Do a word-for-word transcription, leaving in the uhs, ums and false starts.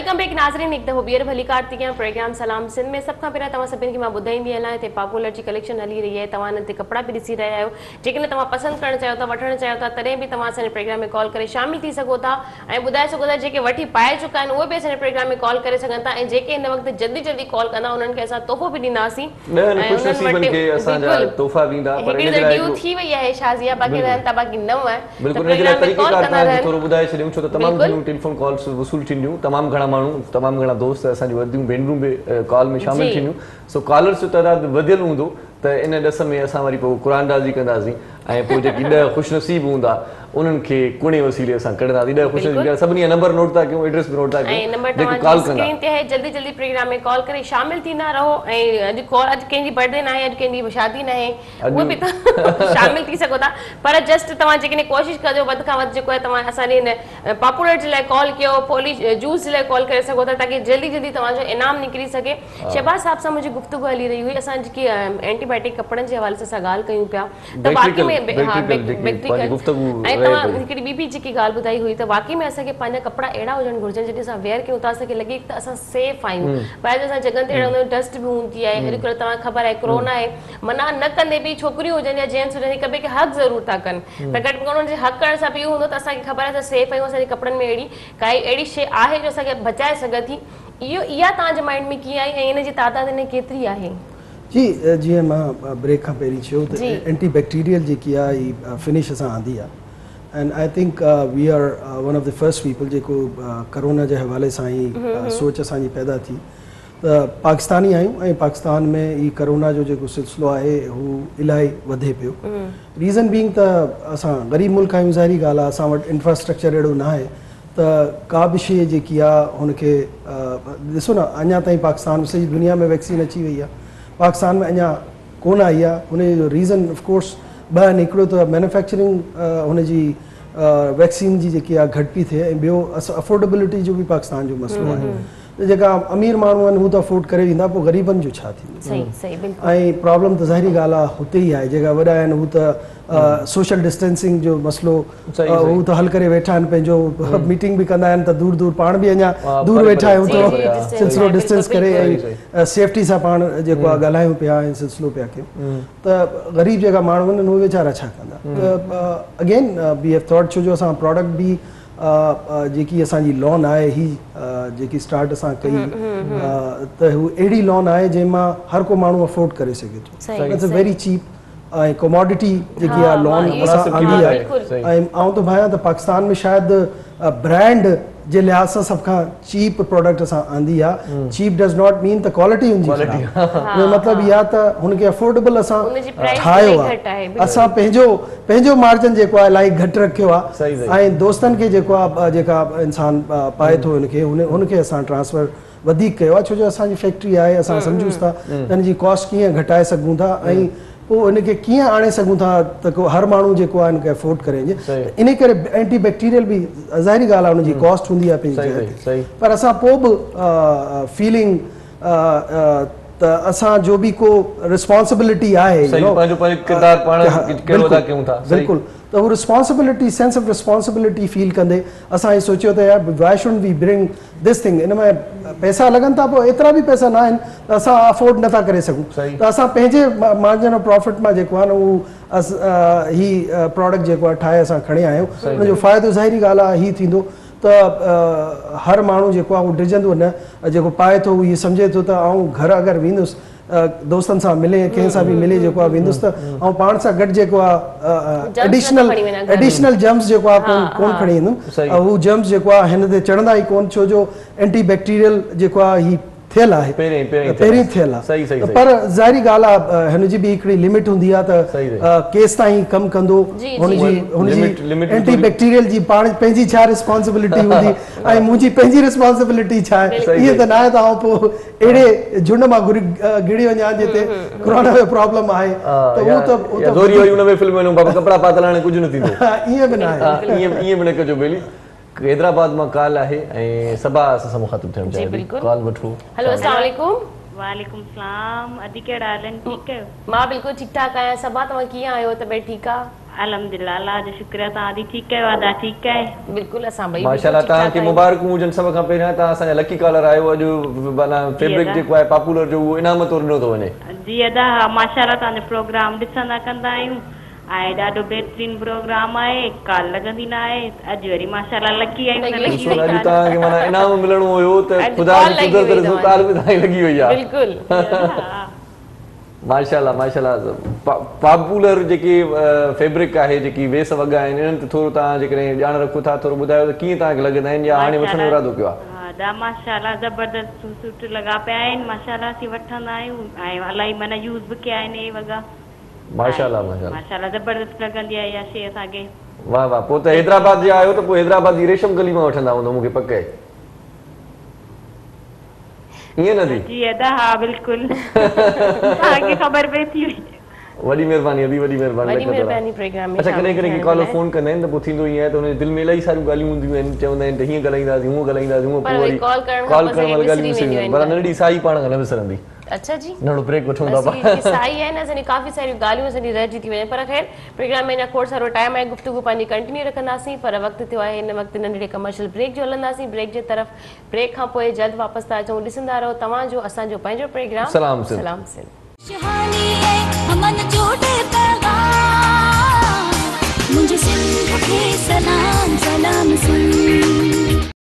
Welcome back नाज़रीन, एक दफ़ो ॿीहर भली कार थी कयां प्रोग्राम सलाम सिंध में। सब खां पहिरियों तव्हां सभिनी खे मां ॿुधाईंदी हलां, हिते पॉपुलर जी कलेक्शन हली रही है। तव्हां हिते कपिड़ा बि ॾिसी रहिया आहियो। जेकॾहिं तव्हां पसंदि करणु चाहियो था, वठणु चाहियो था, तॾहिं बि तव्हां असांजे प्रोग्राम में कॉल करे शामिल थी सघो था ऐं ॿुधाए सघो था। जेके वठी पाए चुका आहिनि उहे बि असांजे प्रोग्राम में कॉल करे सघनि था ऐं जेके हिन वक़्तु जल्दी जल्दी कॉल कंदा उन्हनि खे असां तोहफ़ो बि ॾींदासीं। ड्यू थी वई आहे शाज़िया, बाक़ी रहनि था, बाक़ी न आहे। बिल्कुलु इन जे लाइ तरीक़ेकार तव्हांखे थोरो ॿुधाए छॾियूं, छो त तमामु घणियूं टेलीफोन कॉल्स वसूल थींदियूं, तमामु घणा माण्हू, तमामु घणा दोस्त असांजी वधियूं भेनरूं बि कॉल में शामिल थींदियूं। सो कॉलर्स जो तइदादु वधियल हूंदो त इन ॾस में असां वरी पोइ क़ुरानदाज़ी कंदासीं ऐं पोइ जेकी ॾह ख़ुशनसीब हूंदा उन्हनि खे कुणे वसीले असां कढंदासीं। ॾह ख़ुशनसीब सभिनी जा नंबर नोट था कयूं, एड्रेस बि नोट था कयूं, जेके कॉल कंदा स्क्रीन ते है। जल्दी जल्दी प्रोग्राम में कॉल करे शामिल थींदा रहो ऐं अॼु कॉल अॼु कंहिंजी बर्थडे न आहे, अॼु कंहिंजी शादी न आहे, उहे बि शामिल थी सघो था। पर जस्ट तव्हां जेकॾहिं कोशिशि कजो वधि खां वधि जेको आहे तव्हां असांजे हिन पॉपुलर जे लाइ कॉल कयो, पोली जूस जे लाइ कॉल करे सघो था ताकी जल्दी जल्दी तव्हांजो इनाम निकिरी सघे। शहबाज साहब सां मुंहिंजी गुफ़्तगू हली रही हुई, असां जेकी एंटीबायोटिक कपड़नि जे हवाले सां असां ॻाल्हि कयूं पिया त वाक़ई में ऐं तव्हां हिकिड़ी ॿी बि जेकी ॻाल्हि ॿुधाई हुई त वाक़ई में असांखे पंहिंजा कपिड़ा अहिड़ा हुजणु घुरिजनि जॾहिं असां वेयर कयूं था असांखे लॻे त असां सेफ आहियूं। ॿाहिरि असां जॻहियुनि ते रहंदा आहियूं, डस्ट बि हूंदी आहे, अॼुकल्ह तव्हांखे ख़बर आहे कोरोना आहे, मना न कंदे बि छोकिरियूं हुजनि या जेंट्स हुजनि हिक ॿिए खे हक़ ज़रूरु था कनि, पर घटि में घटि हुननि जे हक़ करण सां बि इहो हूंदो त असांखे ख़बर आहे असां सेफ आहियूं, असांजे कपिड़नि में अहिड़ी काई अहिड़ी शइ आहे जो असांखे बचाए सघे थी। इहो इहा तव्हांजे माइंड में कीअं आई ऐं हिन जी तादाद हिन केतिरी आहे? जी, जीअं मां ब्रेक खां पहिरीं चयो त एंटी बैक्टीरियल जेकी आहे हीअ फिनिश असां आंदी आहे and I think we are one of the first people जेको करोना जे हवाले सां ई सोच असांजी पैदा थी त पाकिस्तानी आहियूं ऐं पाकिस्तान में ही करोना जो जेको सिलसिलो आहे हू इलाही वधे पियो। रीज़न बीइंग त असां ग़रीब मुल्क आहियूं, ज़ाहिरी ॻाल्हि आहे, असां वटि इंफ्रास्ट्रक्चर अहिड़ो न आहे त का बि शइ जेकी आहे हुनखे ॾिसो न, अञा ताईं पाकिस्तान में सॼी दुनिया में वैक्सीन अची वई आहे, पाकिस्तान में अञा कोन आई आहे। हुनजो रीज़न ऑफकोर्स ॿ आहिनि, हिकिड़ो त मैन्युफैक्चरिंग हुनजी वैक्सीन जी जेकी आहे घटि पई थिए ऐं ॿियो असां अफोर्डेबिलिटी जो बि पाकिस्तान जो मसइलो आहे। त जेका अमीर माण्हू आहिनि हू त अफोर्ड करे वेंदा, पोइ ग़रीबनि जो छा थींदो? ऐं प्रॉब्लम त ज़ाहिरी ॻाल्हि आहे हुते ई आहे, जेका वॾा आहिनि हू त सोशल डिस्टेंसिंग जो मसइलो हू त हल करे वेठा आहिनि, पंहिंजो मीटिंग बि कंदा आहिनि त दूर दूर पाण बि अञा दूर वेठा आहियूं त सिलसिलो डिस्टेंस करे ऐं सेफ्टी सां पाण जेको आहे ॻाल्हायूं पिया ऐं सिलसिलो पिया कयूं। त ग़रीब जेका माण्हू आहिनि उहे वीचारा छा कंदा? त अगेन वी हैव थॉट, छो जो असां प्रोडक्ट बि जेकी असांजी लॉन आहे ही जेकी स्टार्ट असां कई त हू अहिड़ी लॉन आहे जंहिंमां हर को माण्हू अफोर्ड करे सघे थो। इट्स अ वेरी चीप ऐं कमोडिटी जेकी आहे लॉन असां आंदी आहे ऐं आउं त भायां त पाकिस्तान में शायदि ब्रांड जे लिहाज़ सां सभ खां चीप प्रोडक्ट असां आंदी आहे। चीप डज़ नॉट मीन त क्वालिटी हुनजी मतिलबु इहा त हुनखे अफोर्डेबल असां ठाहियो आहे, असां पंहिंजो पंहिंजो मार्जिन जेको आहे इलाही घटि रखियो आहे ऐं दोस्तनि खे जेको आहे जेका इंसान पाए थो हुनखे हुन हुनखे असां ट्रांसफर वधीक कयो आहे, छो जो असांजी फैक्ट्री आहे, असां सम्झूं था त हिनजी कॉस्ट कीअं घटाए सघूं था ऐं पोइ हिनखे कीअं आणे सघूं था त को हर माण्हू जेको आहे हिनखे अफोर्ड करे वञे। इन करे एंटी बैक्टीरियल बि ज़ाहिरी ॻाल्हि आहे हुनजी कॉस्ट हूंदी आहे पंहिंजी जॻह ते, पर असां पोइ बि फीलिंग त असां जो बि को रिस्पॉन्सिबिलिटी आहे बिल्कुलु, त हू responsibility sense of responsibility feel कंदे असां इहो सोचियो त यार why should we bring this thing. इन में पैसा लॻनि था, पोइ एतिरा बि पैसा न आहिनि त असां अफोर्ड नथा करे सघूं, त असां पंहिंजे मार्जिन ऑफ प्रॉफिट मां जेको आहे न उहो ही प्रोडक्ट जेको आहे ठाहे असां खणी आया आहियूं। हुनजो फ़ाइदो ज़ाहिरी ॻाल्हि आहे हीअ थींदो त हर माण्हू जेको आहे उहो डिॼंदो न, जेको पाए थो इहो सम्झे थो त आउं घर अगरि वेंदुसि दोस्तनि सां मिले, कंहिं सां बि मिले जेको आहे वेंदुसि त ऐं पाण सां गॾु जेको आहे एडिशनल एडिशनल जम्स जेको आहे कोन कोन खणी ईंदुमि। हू जम्स जेको आहे हिन ते चढ़ंदा ई कोन, छो जो एंटी बैक्टीरियल जेको आहे ही थियल आहे, पहिरीं थियल आहे, पर ज़ाहिरी ॻाल्हि आहे हिनजी बि हिकिड़ी लिमिट हूंदी आहे त केस ताईं कमु कंदो, हुनजी हुनजी एंटी बैक्टीरियल जी पाण पंहिंजी छा रिस्पॉन्सिबिलिटी हूंदी ऐं मुंहिंजी पंहिंजी रिस्पॉन्सिबिलिटी छा आहे। इहे त न आहे त आउं पोइ अहिड़े झुंड मां घुरी गिड़ी वञा जिते कोरोना जो प्रॉब्लम आहे त उहो त कपिड़ा पातल हाणे कुझु न थींदो, ईअं बि न आहे, ईअं बि न कजो। बेली हैदराबाद मां कॉल आहे ऐं सबा असां सां मुखातिब थियणु चाहिए, कॉल वठो। हेलो अस्सलाम वालेकुम। वालेकुम सलाम, अदी कहिड़ा हाल आहिनि? ठीकु आहियो? मां बिल्कुलु ठीकु ठाक आहियां। सबा तव्हां कीअं आहियो? तबियत ठीकु आहे? अल्हम्दुलिल्लाह, अल्लाह जो शुक्र आहे। तव्हां दी ठीकु आहे? वादा ठीकु आहे? बिल्कुलु असां ॿई माशाल्लाह, तव्हांखे मुबारकूं हुजनि सभ खां पहिरियां। तव्हां असांजा लकी कॉलर आहियो। अॼु माना फैब्रिक जेको आहे पॉपुलर जो उहो इनाम तौरु ॾिनो थो वञे। जी अदा, माशाल्लाह तव्हांजो प्रोग्राम ॾिसंदा कंदा आहियूं ऐं ॾाढो बहितरीन प्रोग्राम आहे, काल लॻंदी न आहे। अॼु वरी माशाल्लाह लकी आहियूं त लकी वई। अॼु तव्हांखे माना इनाम मिलणो हुयो त ख़ुदा जी कुदरत जो काल बि तव्हांजी लॻी वई आहे। बिल्कुलु माशाल्लाह माशाल्लाह। पॉपुलर जेकी फैब्रिक आहे, जेकी वेस वॻा आहिनि, इन्हनि ते थोरो तव्हां जेकॾहिं ॼाण रखो था, थोरो ॿुधायो त कीअं तव्हांखे लॻंदा आहिनि या हाणे वठण जो इरादो कयो आहे? ॾा माशाल्लाह ज़बरदस्त सूट लॻा पिया आहिनि। माशाल्लाह असीं वठंदा आहियूं ऐं इलाही माना यूज़ बि कया आहिनि इहे वॻा। माशाल्लाह माशाल्लाह माशाल्लाह ज़बरदस्त लॻंदी आहे इहा शइ असांखे। वाह वाह। पोइ त हैदराबाद जे आहियो त पोइ हैदराबाद जी रेशम गली मां वठंदा हूंदो, मूंखे पक आहे। ईअं न थी? जी अदा, हा बिल्कुलु। तव्हांखे ख़बर पई थी वई। वॾी महिरबानी अदी, वॾी महिरबानी। वॾी महिरबानी प्रोग्राम में। अच्छा, कॾहिं कॾहिं कॉलर फोन कंदा आहिनि त पोइ थींदो ईअं आहे त हुनजे दिलि में इलाही सारियूं ॻाल्हियूं हूंदियूं आहिनि, चवंदा आहिनि त हीअं ॻाल्हाईंदासीं, हूअं ॻाल्हाईंदासीं, हूअं पोइ वरी कॉल करण वारी ॻाल्हियूं विसरी वेंदियूं आहिनि। पर नंढी साई पाण खां न विसरंदी। अच्छा जी, नंढो ब्रेक वठूं था। साई आहे न, असांजी काफ़ी सारियूं ॻाल्हियूं असांजी रहिजी थी वञनि, पर ख़ैर प्रोग्राम में अञा खोड़ सारो टाइम आहे। गुफ़्तगू पंहिंजी कंटिन्यू रखंदासीं, पर वक़्तु थियो आहे हिन वक़्तु नंढड़े कमर्शियल ब्रेक जो हलंदासीं। ब्रेक जे तरफ़ ब्रेक खां पोइ जल्द वापसि था अचूं। ॾिसंदा रहो तव्हांजो असांजो पंहिंजो प्रोग्राम सलाम सलाम सिंध। मुझे सिंध के सलाम सलाम सिंध।